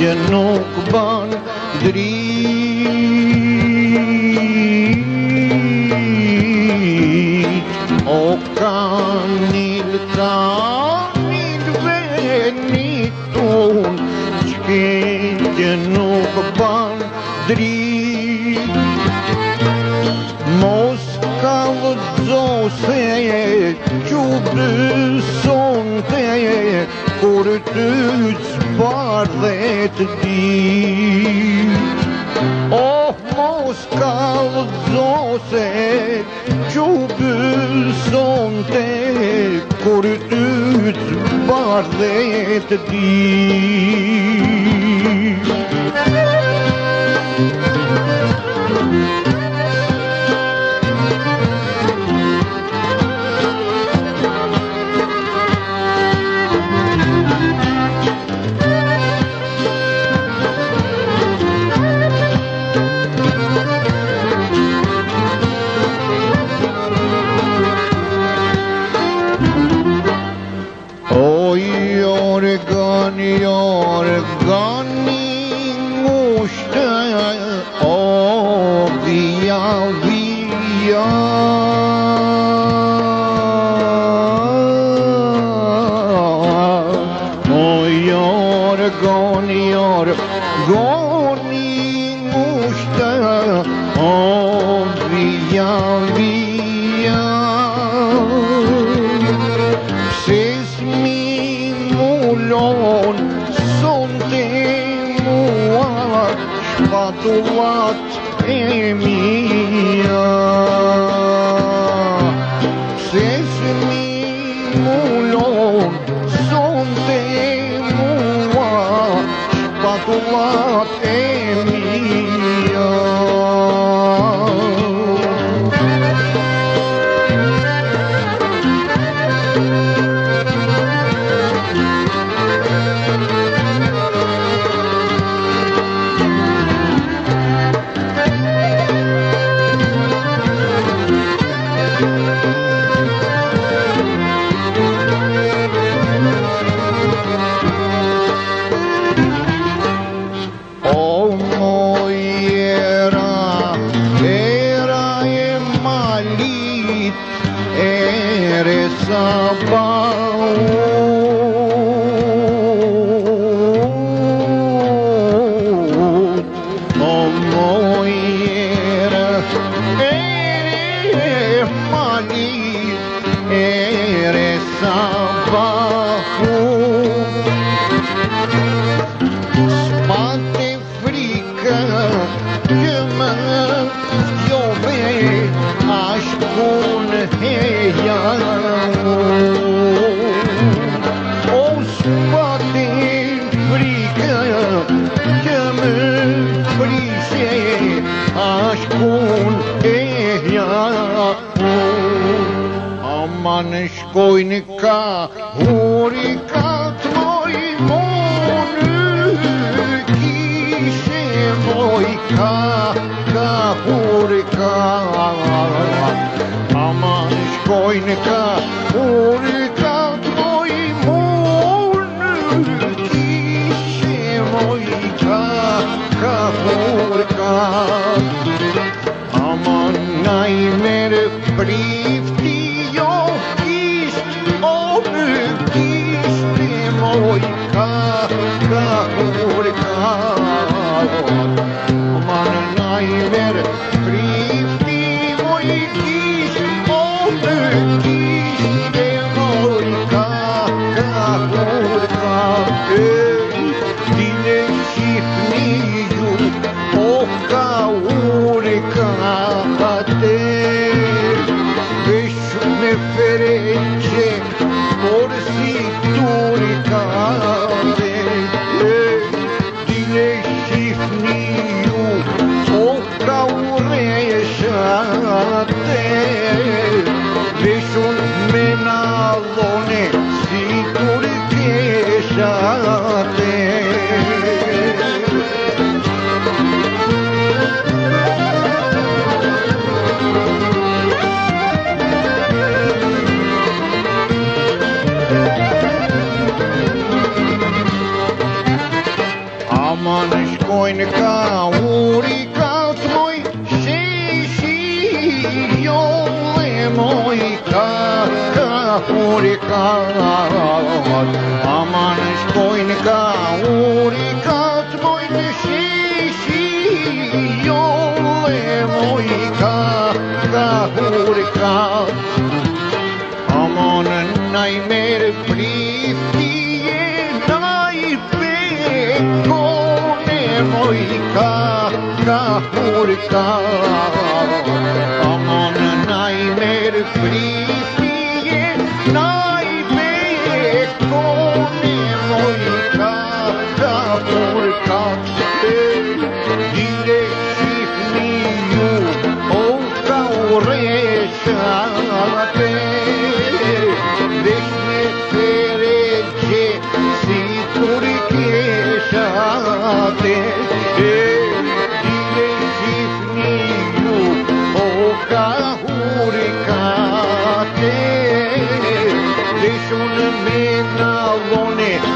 që nuk ban drit. O kanil venit unë, që nuk ban drit. Mos ka vëdzo se që besonte kur ty s'bardhet dit. Oh, mos ka vëdzo se që besonte kur ty s'bardhet dit. Organi ngushtë, o via via. Organi ngushtë, o via via. Pse s'mi mulon sonte mua shpatullat e mia. Pse s'mi mulon sonte mua shpatullat e mia. Spate frică që më zgjove ashkun heja. O spate frică që më prishe ashkun heja. Aman shkojnë ka huri ka të moj monë, kishe moj ka huri ka. Aman shkojnë ka huri ka të moj monë, kishe moj ka huri ka. Aman na I merë prifti moj ka huri ka. Man na I merë prifti moj kishte moj ka huri ka. Dine shifni ju o ka huri ka te. Vesh me fereqe por si turicate. Dine shifni ju o ka ureshate. Veshun me nallone si turikeshate. Aman shkojnë ka urikat moj, shi jolle moj, ka urikat. Aman shkojnë ka urikat moj, shi jolle moj, ka urikat. Aman naj merë priftije, naj pekone moj, ka urikat. Aman naj merë priftije, naj pekone moj, ka urikat. Dire shifni ju, o ka ureshate, Deshme pereche si turkeshate, Dire shifni ju, o ka urikate, Deshun me navone